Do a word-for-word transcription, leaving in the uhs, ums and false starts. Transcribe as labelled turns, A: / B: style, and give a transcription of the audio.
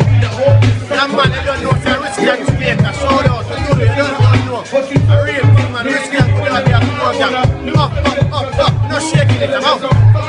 A: That man, you don't know, it's a risky and skater. Shout out to you, you don't, don't know. A real thing, man, risky and good idea to go down. Up, up, up, up, no shaking it, I'm out.